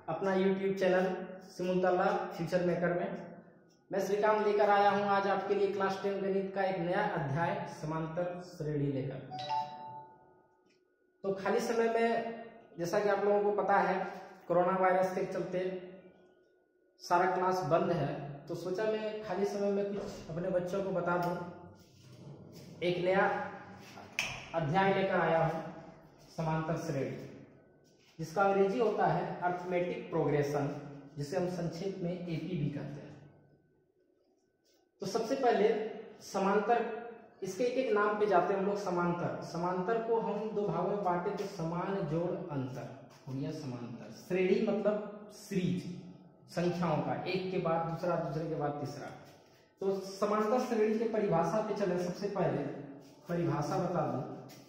अपना YouTube channel Simultala future maker में। मैं श्रीकांत लेकर आया हूं आज आपके लिए क्लास 10 गणित का एक नया अध्याय समांतर श्रेणी लेकर। तो खाली समय में जैसा कि आप लोगों को पता है कोरोना वायरस के चलते सारा क्लास बंद है, तो सोचा मैं खाली समय में कुछ अपने बच्चों को बता दूं। एक नया अध्याय लेकर आया हूं समांतर श्रेणी, जिसका अंग्रेजी होता है अरिथमेटिक प्रोग्रेशन, जिसे हम संक्षेप में एपी भी कहते हैं। तो सबसे पहले समांतर, इसके एक एक नाम पे जाते हैं हम लोग। समांतर को हम दो भागों में बांटे, तो समान जोड़ अंतर हो गया समांतर। श्रेणी मतलब सीरीज, संख्याओं का, एक के बाद दूसरा, दूसरे के बाद तीसरा। तो समांतर श्रेणी की परिभाषा पे चले। सबसे पहले परिभाषा बता दूं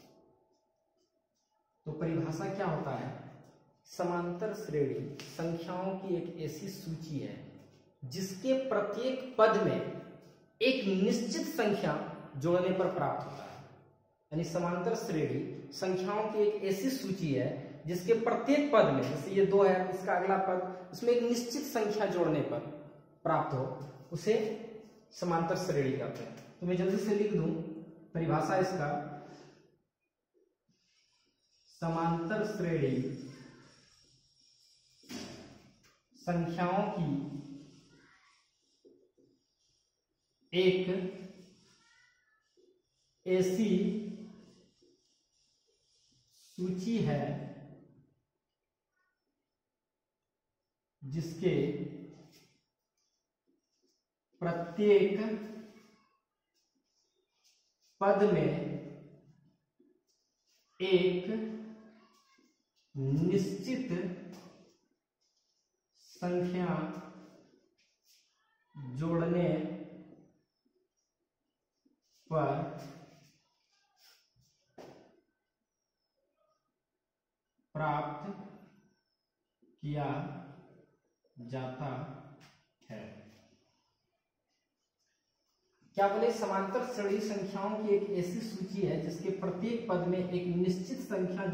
तो परिभाषा क्या होता है? समांतर श्रेणी संख्याओं की एक ऐसी सूची है जिसके प्रत्येक पद में एक निश्चित संख्या जोड़ने पर प्राप्त होता है। यानी समांतर श्रेणी संख्याओं की एक ऐसी सूची है जिसके प्रत्येक पद में, जैसे ये 2 है, इसका अगला पद, उसमें एक निश्चित संख्या जोड़ने पर प्राप्त हो, उसे समांतर श्रेणी कहते हैं। तो मैं जल्दी से लिख दूं परिभाषा इसका। समांतर श्रेणी संख्याओं की एक ऐसी सूची है जिसके प्रत्येक पद में एक निश्चित संख्या जोड़ने पर प्राप्त किया जाता है। क्या बोले? समांतर श्रेणी संख्याओं की एक ऐसी सूची है जिसके प्रत्येक पद में एक निश्चित संख्या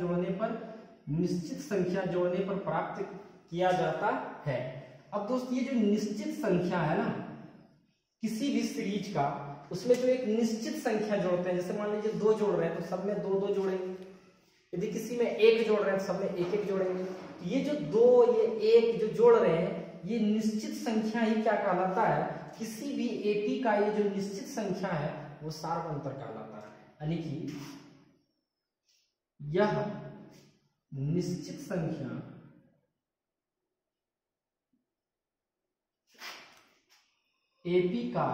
जोड़ने पर प्राप्त किया जाता है। अब दोस्त, ये जो निश्चित संख्या है ना, किसी भी सीरीज का, उसमें जो एक निश्चित संख्या जोड़ते हैं, जैसे मान लीजिए 2 जोड़ रहे हैं तो सब में 2 2 जोड़ेंगे। यदि किसी में 1 जोड़ रहे हैं तो सब में 1 1 जोड़ेंगे। तो ये जो 2, ये 1 जो जोड़ रहे हैं, ये निश्चित संख्या ही क्या कहलाता है? किसी भी एपी का ये जो निश्चित संख्या है वो सार्वअंतर कहलाता है। यानी कि यह निश्चित संख्या एपी का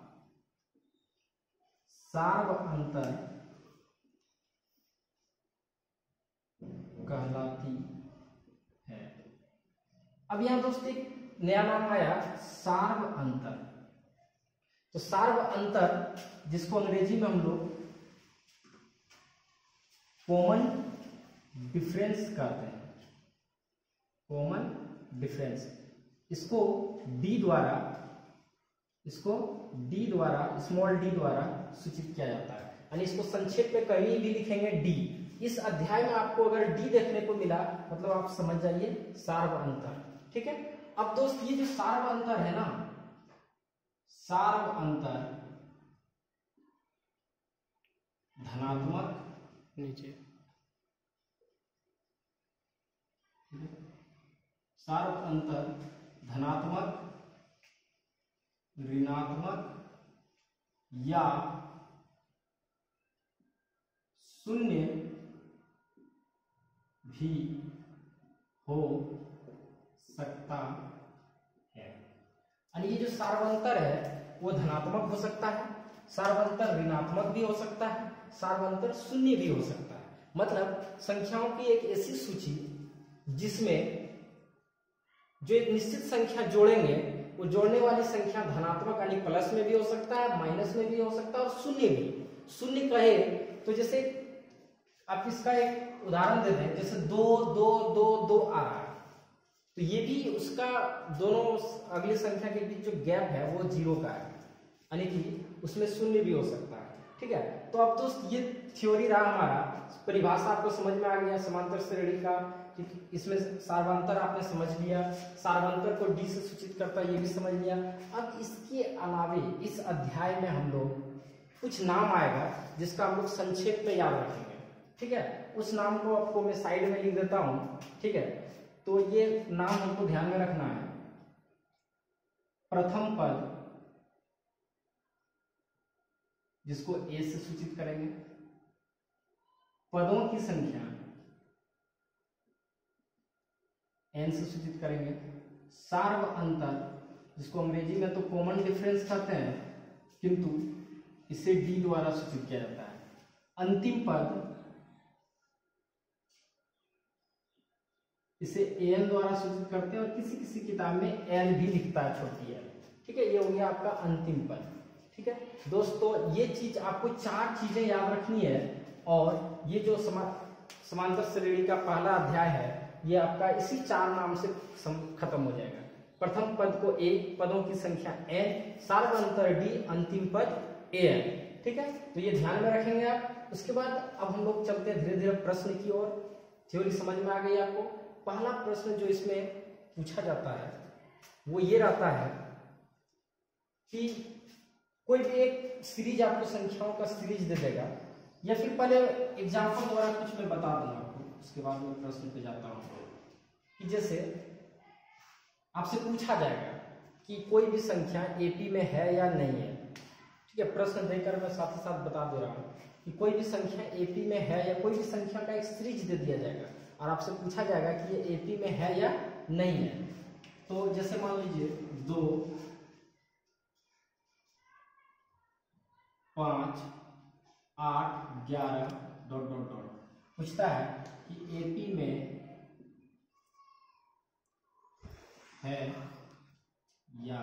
सार्वअंतर कहलाती है। अब यहां दोस्तों एक नया नाम आया, सार्वअंतर। तो सार्वअंतर, जिसको अंग्रेजी में हम लोग कॉमन डिफरेंस कहते हैं, कॉमन डिफरेंस, इसको डी द्वारा स्मॉल डी द्वारा सूचित किया जाता है। यानी इसको संक्षेप में कहीं भी लिखेंगे डी। इस अध्याय में आपको अगर डी देखने को मिला, मतलब आप समझ जाइए सार्वअंतर। ठीक है। अब दोस्त, ये जो सार्वअंतर है ना, सार्वअंतर धनात्मक, नीचे सार्वअंतर धनात्मक, ऋणात्मक या शून्य भी हो सकता है। यानी ये जो सार्वअंतर है वो धनात्मक हो सकता है, सार्वअंतर ऋणात्मक भी हो सकता है, सार्वअंतर शून्य भी हो सकता है। मतलब संख्याओं की एक ऐसी सूची जिसमें जो एक निश्चित संख्या जोड़ेंगे, वो जोड़ने वाली संख्या धनात्मक यानी प्लस में भी हो सकता है, माइनस में भी हो सकता है, और शून्य भी। शून्य कहे तो जैसे आप इसका एक उदाहरण देते हैं, जैसे 2 2 2 2 आ रहा है, तो ये भी उसका दोनों अगली संख्या के बीच जो गैप है वो 0 का है, यानी कि उसमें शून्य भी हो सकता है। ठीक है। तो अब दोस्त ये थ्योरी रहा हमारा, परिभाषा आपको समझ में आ गया समांतर श्रेणी का। ठीक है, इसमें सार्वंतर आपने समझ लिया, सार्वंतर को डी से सूचित करता है ये भी समझ लिया। अब इसके अलावे इस अध्याय में हम लोग कुछ नाम आएगा जिसका हम लोग संक्षेप में याद रखेंगे, ठीक है। उस नाम को आपको मैं साइड में लिख देता हूं, ठीक है। तो ये नाम हमको ध्यान में रखना है। प्रथम पद जिसको ए से सूचित करेंगे, पदों की संख्या एन से सूचित करेंगे, सार्व अंतर जिसको अंग्रेजी में तो कॉमन डिफरेंस कहते हैं किंतु इसे डी द्वारा सूचित किया जाता है। अंतिम पद इसे एन द्वारा सूचित करते हैं और किसी किसी किताब में एल भी लिखता है, छोटी एल, ठीक है। ये हो गया आपका अंतिम पद, ठीक है। दोस्तों ये चीज आपको 4 चीजें याद रखनी है और ये जो समांतर श्रेणी का पहला अध्याय है ये आपका इसी 4 नाम से खत्म हो जाएगा। प्रथम पद को ए, पदों की संख्या एन, सार्वंतर डी, अंतिम पद ए एन, ठीक है। तो ये ध्यान में रखेंगे आप। उसके बाद अब हम लोग चलते हैं धीरे धीरे प्रश्न की ओर। थ्योरी समझ में आ गई आपको। पहला प्रश्न जो इसमें पूछा जाता है वो ये रहता है कि कोई भी एक सीरीज आपको संख्याओं का सीरीज दे देगा, या फिर पहले एग्जाम्पल द्वारा कुछ मैं बता दूंगा आपको, उसके बाद मैं प्रश्न पे जाता हूँ। कि जैसे आपसे पूछा जाएगा कि कोई भी संख्या एपी में है या नहीं है, ठीक है। प्रश्न देकर मैं साथ ही साथ बता दे रहा हूँ कि कोई भी संख्या एपी में है, या कोई भी संख्या का एक सीरीज दे दिया जाएगा और आपसे पूछा जाएगा कि ये एपी में है या नहीं है। तो जैसे मान लीजिए 2, 5, 8, 11 ... पूछता है कि एपी में है या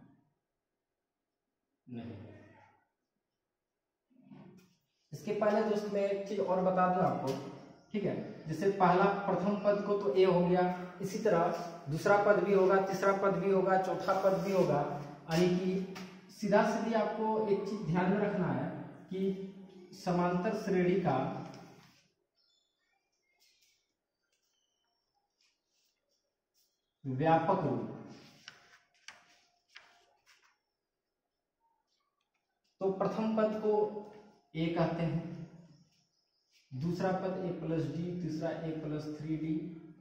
नहीं। इसके पहले दोस्त मैं एक चीज और बता दूं आपको, ठीक है। जैसे पहला प्रथम पद को तो ए हो गया, इसी तरह दूसरा पद भी होगा, तीसरा पद भी होगा, चौथा पद भी होगा। यानी कि सीधा सीधी आपको एक चीज ध्यान में रखना है कि समांतर श्रेणी का व्यापक रूप, तो प्रथम पद को ए कहते हैं, दूसरा पद ए प्लस डी, तीसरा ए प्लस 3d ...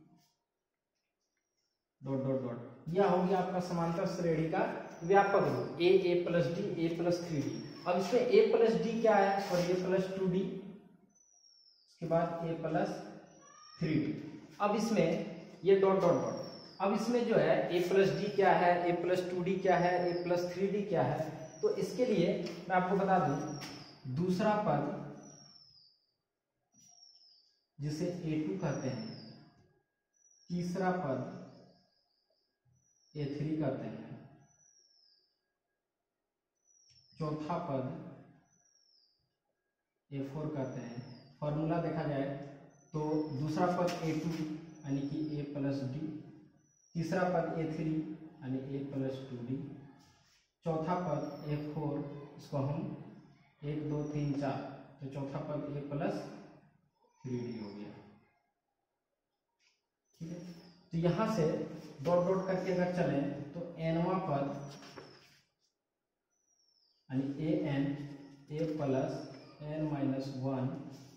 यह हो गया आपका समांतर श्रेणी का व्यापक रूप, A plus D, A plus 3d। अब इसमें ए प्लस डी क्या है, सॉरी ए प्लस 2d, उसके बाद ए प्लस 3d। अब इसमें ये ... अब इसमें जो है ए प्लस डी क्या है, ए प्लस 2d क्या है, ए प्लस 3d क्या है। तो इसके लिए मैं आपको बता दूं, दूसरा पद जिसे A2 कहते हैं, तीसरा पद A3 कहते हैं, चौथा पद A4 कहते हैं। फॉर्मूला देखा जाए तो दूसरा पद A2 यानी कि A प्लस डी, तीसरा पद A3 यानी A प्लस 2d, चौथा पद A4, इसको हम 1 2 3 4, तो चौथा पद A प्लस 3d हो गया, ठीक है। तो यहां से ... करके अगर चले तो nवां पद यानी an, a plus n minus 1,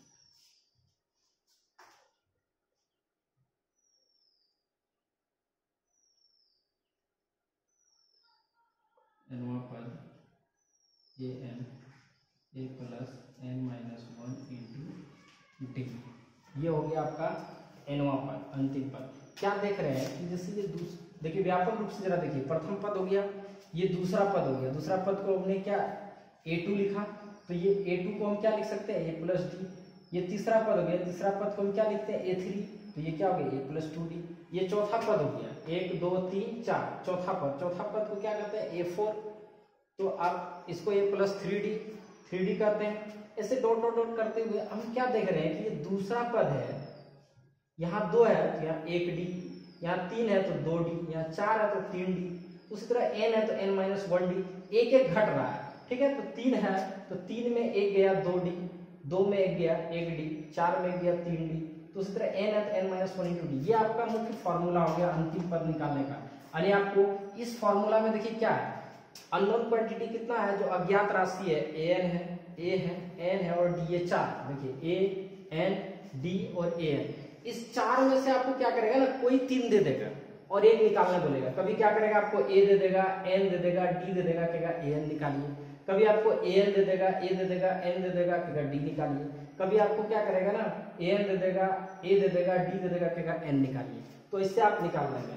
nवां पद an, a plus n minus 1 into D. ये हो गया आपका nवां पद, अंतिम पद। क्या देख रहे हैं कि जैसे ये देखिए व्यापक रूप से जरा देखिए, प्रथम पद हो गया, ये दूसरा पद हो गया, दूसरा पद को हमने क्या A2 लिखा, तो ये A2 को हम क्या लिख सकते हैं, A प्लस डी। ये तीसरा पद हो गया, तीसरा पद को हम क्या लिखते हैं, A3, तो ये क्या हो गया, A प्लस 2d। ये चौथा पद हो गया, 1 2 3 4, चौथा पद को क्या कहते हैं, A4, तो आप इसको A प्लस 3d कहते हैं। ऐसे ... करते हुए हम क्या देख रहे हैं कि ये दूसरा पद है, यहाँ 2 है तो यहाँ 1d, यहाँ 3 है तो 2d, यहाँ 4 है तो 3d, उसी तरह n है तो n माइनस 1d, एक एक घट रहा है, ठीक है। तो 3 है तो 3 में 1 गया 2d, 2 में 1 गया 1d, 4 में 1 गया 3d, तो उसी तरह n है तो n minus one into D. ये आपका मुख्य फॉर्मूला हो गया अंतिम पद निकालने का। यानी आपको इस फॉर्मूला में देखिए क्या है, अननोन क्वांटिटी कितना है, जो अज्ञात राशि है an है, a है, n है और d है, चार। देखिए a n d और a n, इस चार में से आपको क्या करेगा ना, कोई तीन दे देगा और एक निकालने बोलेगा। कभी क्या करेगा, आपको a दे देगा, n दे देगा, d दे देगा, कहेगा an निकालिए। कभी आपको an दे देगा, a दे देगा, n दे देगा, कहेगा d निकालिए। कभी आपको क्या करेगा ना, an दे देगा, a दे देगा, d दे देगा, कहेगा n निकालिए। तो इससे आप निकाल लेंगे।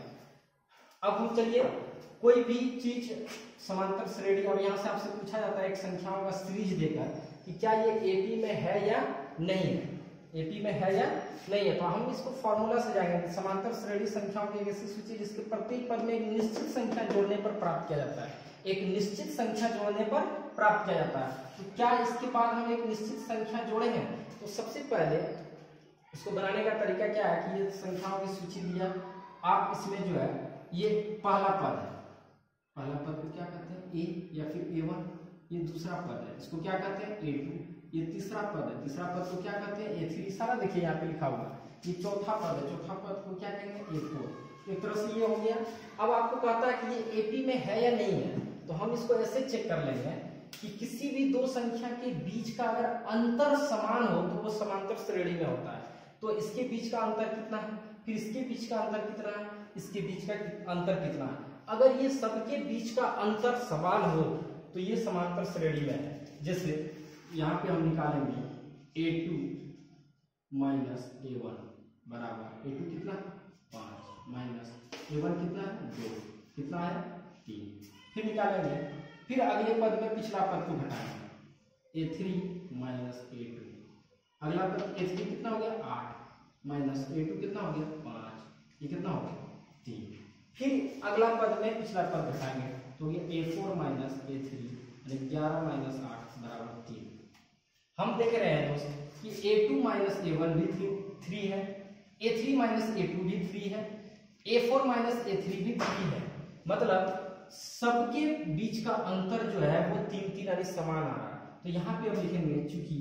अब हम चलिए कोई भी चीज समांतर श्रेणी, और यहाँ से आपसे पूछा जाता है एक संख्याओं का सीरीज देकर कि क्या ये एपी में है या नहीं है, एपी में है या नहीं है। तो हम इसको फॉर्मूला से जाएंगे। समांतर श्रेणी संख्याओं की एक ऐसी सूची जिसके प्रत्येक पद में एक निश्चित संख्या जोड़ने पर प्राप्त किया जाता है, एक निश्चित संख्या जोड़ने पर प्राप्त किया जाता है। तो क्या इसके बाद हम एक निश्चित संख्या जोड़ेंगे? तो सबसे पहले इसको बनाने का तरीका क्या है कि ये संख्याओं की सूची दिया, आप इसमें जो है ये पहला पद है, पहला पद को क्या कहते हैं, ए या फिर a1। ये दूसरा पद है, इसको क्या कहते हैं a2। ये तीसरा पद है, तीसरा पद को क्या कहते हैं a3। सारा देखिए यहाँ पे लिखा हुआ। ये चौथा पद है, चौथा पद को क्या कहेंगे a4। एक तरह से ये हो गया। अब आपको कहता है कि ये एपी में है या नहीं है, तो हम इसको ऐसे चेक कर लेंगे कि किसी भी दो संख्या के बीच का अगर अंतर समान हो तो वो समांतर श्रेणी में होता है। तो इसके बीच का अंतर कितना है, फिर इसके बीच का अंतर कितना है, इसके बीच का अंतर कितना है। अगर ये सबके बीच का अंतर समान हो तो ये समांतर श्रेणी में है। जैसे यहाँ पे हम निकालेंगे a2 माइनस a1 बराबर a2 कितना 5 माइनस a1 कितना है 2, कितना है 3। फिर निकालेंगे, फिर अगले पद में पिछला पद को घटाएंगे a3 माइनस a2। अगला पद a3 कितना हो गया 8 माइनस a2 कितना हो गया 5, ये कितना हो गया 3। फिर अगला पद में पिछला पद घटाएंगे तो ये a4 माइनस a3 यानी 11 माइनस 8 बराबर 3। हम देख रहे हैं दोस्त कि a2 माइनस a1 भी 3 है, a3 माइनस a2 भी 3 है, a4 माइनस a3 भी 3 है। मतलब सबके बीच का अंतर जो है वो 3 यानी समान आ रहा है। तो यहाँ पे हम लिखेंगे चूंकि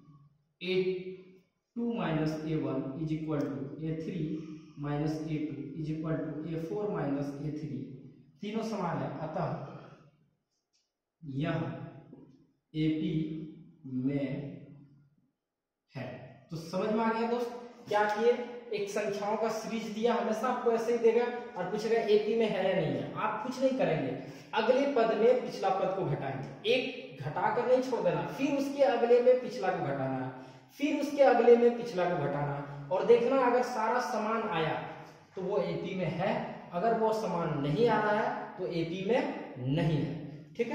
a2 minus a1 is equal to a3 minus a2 is equal to a4 minus a3, तीनों समान है, अतः यह AP में है। तो समझ में आ गया दोस्त, क्या किए, एक संख्याओं का सीरीज दिया, हमेशा आपको ऐसे ही देगा और पूछेगा AP में है या नहीं है। आप कुछ नहीं करेंगे, अगले पद में पिछला पद को घटाएंगे, एक घटाकर नहीं छोड़ देना, फिर उसके अगले में पिछला को घटाना, फिर उसके अगले में पिछला को घटाना, और देखना अगर सारा समान आया तो वो AP में है, अगर वो समान नहीं आ रहा है तो AP में नहीं है। ठीक है,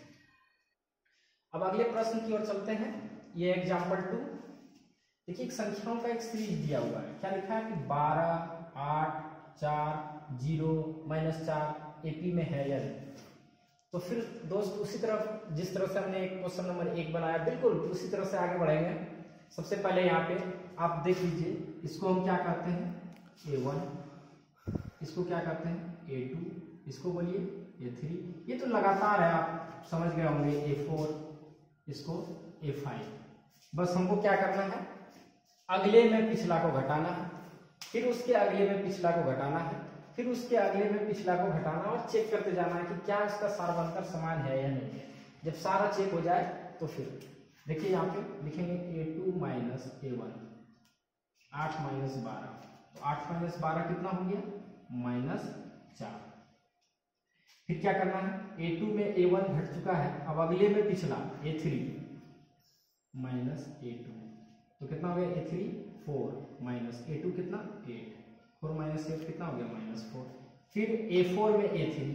अब अगले प्रश्न की ओर चलते हैं। ये एग्जाम्पल 2। देखिए, एक संख्याओं का एक सीरीज दिया हुआ है, क्या लिखा है कि 12 8 4 0 -4 AP में है या नहीं। तो फिर दोस्त उसी तरफ जिस तरह से हमने एक क्वेश्चन नंबर 1 बनाया, बिल्कुल उसी तरह से आगे बढ़ेंगे। सबसे पहले यहाँ पे आप देख लीजिए, इसको हम क्या कहते हैं a1, इसको क्या कहते हैं a2, इसको बोलिए a3। ये तो लगातार है, आप समझ गए होंगे a4, इसको a5। बस हमको क्या करना है, अगले में पिछला को घटाना है, फिर उसके अगले में पिछला को घटाना है, फिर उसके अगले में पिछला को घटाना, और चेक करते जाना है कि क्या इसका सार्वंतर समान है या नहीं है। जब सारा चेक हो जाए तो फिर देखिए यहाँ पे लिखेंगे a2 माइनस a1, 8 माइनस 12, तो 8 माइनस 12 कितना हो गया -4। फिर क्या करना है, a2 में a1 घट चुका है, अब अगले में पिछला a3 माइनस a2, तो कितना हो गया a3 4 माइनस a2 कितना 8, 4 माइनस 8 कितना हो गया -4। फिर a4 में a3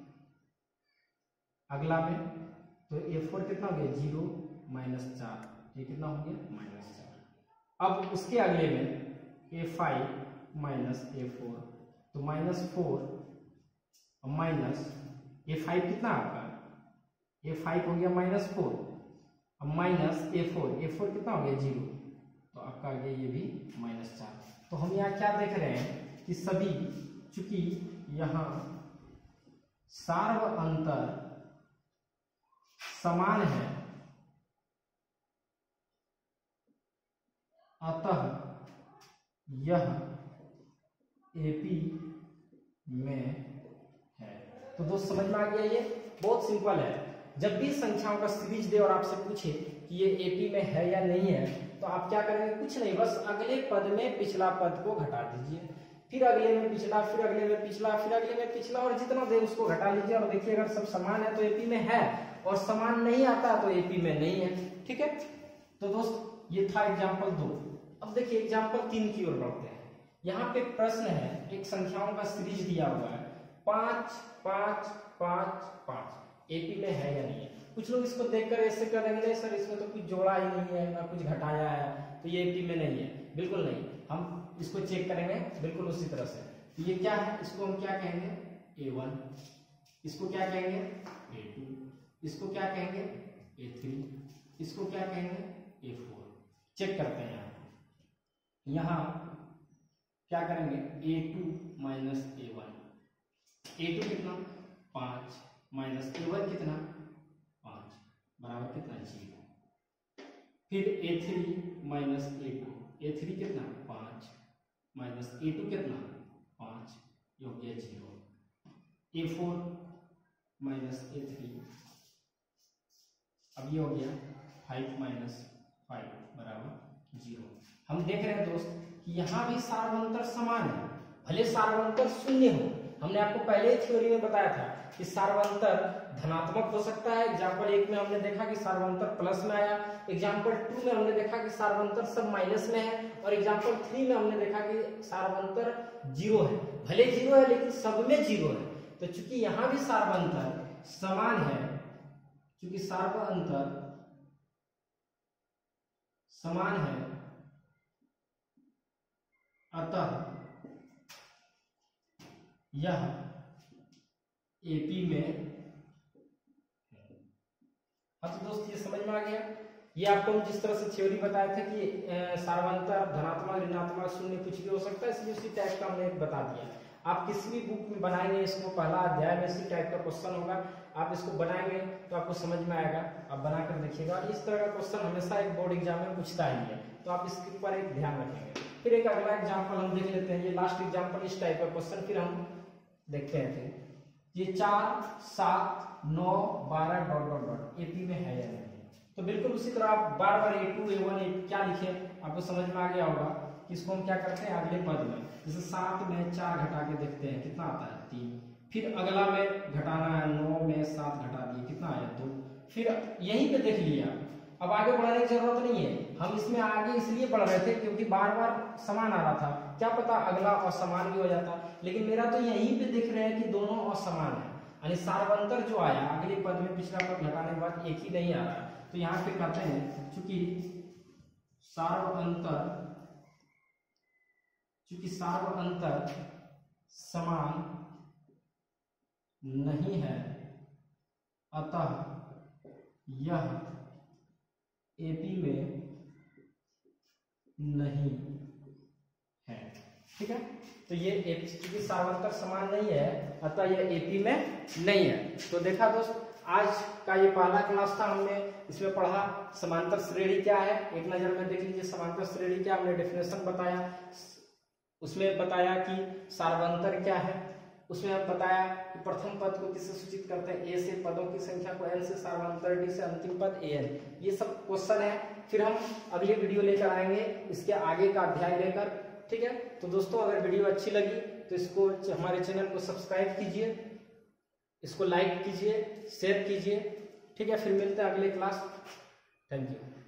अगला में, तो a4 कितना हो गया 0 -4, ये कितना हो गया -4। अब उसके अगले में a5 माइनस a4, तो -4 माइनस a5 कितना आपका a5 हो गया -4, अब माइनस a4 कितना हो गया 0, तो आपका आ गया ये भी -4। तो हम यहाँ क्या देख रहे हैं कि सभी, चूंकि यहाँ सार्व अंतर समान है, अतः यह एपी में है। तो दोस्त समझ में आ गया, ये बहुत सिंपल है। जब भी संख्याओं का सीरीज दे और आपसे पूछे कि ये एपी में है या नहीं है, तो आप क्या करेंगे, कुछ नहीं, बस अगले पद में पिछला पद को घटा दीजिए, फिर अगले में पिछला, फिर अगले में पिछला, फिर अगले में पिछला, और जितना दे उसको घटा लीजिए। और देखिए अगर सब समान है तो एपी में है, और समान नहीं आता तो एपी में नहीं है। ठीक है, तो दोस्त ये था एग्जाम्पल 2। अब देखिए एग्जाम्पल 3 की ओर बढ़ते हैं। यहाँ पे प्रश्न है, एक संख्याओं का सीरीज दिया हुआ है 5 5 5 5, एपी में है या नहीं है। कुछ लोग इसको देखकर ऐसे करेंगे, नहीं सर इसमें तो कुछ जोड़ा ही नहीं है ना कुछ घटाया है, तो ये एपी में नहीं है। बिल्कुल नहीं, हम इसको चेक करेंगे बिल्कुल उसी तरह से। तो ये क्या है, इसको हम क्या कहेंगे, A1, इसको क्या कहेंगे, A2, इसको क्या कहेंगे, A3, इसको क्या कहेंगे, A4। चेक करते हैं। यहाँ क्या करेंगे, A2 माइनस A1, A2 कितना 5 माइनस A1 कितना 5 बराबर कितना 0। फिर A3 माइनस A2, A3 कितना 5 माइनस A2 कितना 5, ये हो गया 0। A4 माइनस A3, अब ये हो गया 5 माइनस 5 बराबर 0। हम देख रहे हैं दोस्त कि यहाँ भी सार्वंतर समान है, भले सार्वंतर शून्य हो। हमने आपको पहले ही थ्योरी में बताया था कि सार्वंतर धनात्मक हो सकता है। एग्जाम्पल 1 में हमने देखा कि सार्वंतर प्लस में आया, एग्जाम्पल 2 में हमने देखा कि सार्वंतर सब माइनस में है, और एग्जाम्पल 3 में हमने देखा कि सार्वंतर 0 है। भले 0 है लेकिन सब में 0 है। तो चूंकि यहाँ भी सार्वंतर समान है, चूंकि सार्वंतर समान है, अतः यह एपी में है। हाँ तो दोस्त ये समझ में आ गया। ये आपको हम जिस तरह से थ्योरी बताए थे कि सार्वंतर धनात्मक ऋणात्मक शून्य कुछ भी हो सकता है, इसलिए उसी टाइप का हमने बता दिया। आप किसी भी बुक में बनाएंगे इसको, पहला अध्याय में इसी टाइप का क्वेश्चन होगा, आप इसको बनाएंगे तो आपको समझ में आएगा। आप बनाकर देखिएगा, इस तरह का क्वेश्चन हमेशा एक बोर्ड एग्जाम में पूछता ही है, तो आप इसके ऊपर एक ध्यान रखेंगे। फिर एक अगला एग्जाम्पल हम देख लेते हैं, ये लास्ट एग्जाम्पल इस टाइप का क्वेश्चन फिर हम देखते हैं। फिर ये 4 7 9 12 डॉट डॉट डॉट एपी में है या नहीं। तो बिल्कुल उसी तरह आप बार बार A2 A1 A2 क्या लिखे आपको समझ में आ गया होगा कि इसको हम क्या करते हैं अगले पद में, जैसे 7 में 4 घटा के देखते हैं कितना आता है 3, फिर अगला में घटाना है 9 में 7 घटा दिए कितना आया 2, फिर यहीं पे देख लिया। अब आगे बढ़ाने की जरूरत नहीं है, हम इसमें आगे इसलिए बढ़ रहे थे क्योंकि बार बार समान आ रहा था, क्या पता अगला असमान भी हो जाता, लेकिन मेरा तो यहीं पे देख रहे हैं कि दोनों असमान है, यानी सार्वंतर जो आया अगले पद में पिछला पद घटाने के बाद एक ही नहीं आ रहा। तो यहाँ पे कहते हैं चूंकि सार्वंतर समान नहीं है, अतः यह एपी में नहीं है। ठीक है, तो ये क्योंकि सार्वंतर समान नहीं है अतः यह एपी में नहीं है। तो देखा दोस्त, आज का ये पहला क्लास था, हमने इसमें पढ़ा समांतर श्रेणी क्या है, एक नजर में देख लीजिए समांतर श्रेणी क्या, हमने डेफिनेशन बताया, उसमें बताया कि सार्वंतर क्या है, उसमें बताया कि प्रथम पद को किससे सूचित करते हैं, ए से, पदों की संख्या को एन से, सार्वंतर डी से, अंतिम पद एन। ये सब क्वेश्चन है, फिर हम अगली वीडियो लेकर आएंगे इसके आगे का अध्याय लेकर। ठीक है, तो दोस्तों अगर वीडियो अच्छी लगी तो इसको हमारे चैनल को सब्सक्राइब कीजिए, इसको लाइक कीजिए, शेयर कीजिए। ठीक है, फिर मिलते हैं अगले क्लास। Thank you.